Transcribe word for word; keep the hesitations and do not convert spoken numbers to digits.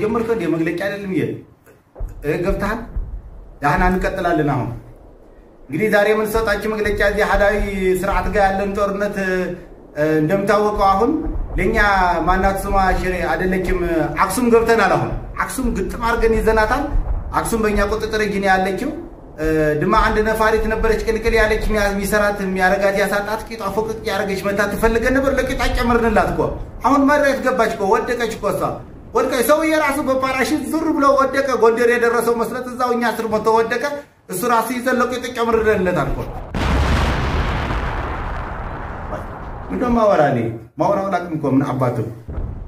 ጀመርከው እንደ መግለጫ አይደለም ይሄ ገብታል ያህና እንቀጥላለን አሁን እንግዲህ ዛሬ ምን ሰጣችሁ መግለጫ እዚህ ሐዳዊ ስርዓት ጋር ያለን ጦርነት እንደምታወቀው አሁን ለኛ ማናት ስማ ሽሬ አይደለችም አክሱም ገብተናል አሁን አክሱም ግጥም አርገን ይዘናታል አክሱም በእኛ ቁጥጥር እጅ ነው ያለችው ድማ አንድ ነፋሪት ነበረች ቅልቅል ያለች የሚሰራት የሚያረጋት ያሳጣት ቂጣ ፎቅቅ ያረገች መታ ተፈልገ ነበር ለቂጣ ጨምርንላት እኮ አሁን መሬት ገባች እኮ ወደቀች እኮ እሷ ወድቀ ሰው የራሱ በፓራሽት ዙር ብሎ ወደቀ ጎንደር የደረሰው መስለት እዛው እኛ ስር ሞቶ ወደቀ እሱ ራሱ ይዘለቁ ተጨምርንለት አልኮ ምንድነው ማወራኔ ማወራው ላቅም እኮ ምን አባቱ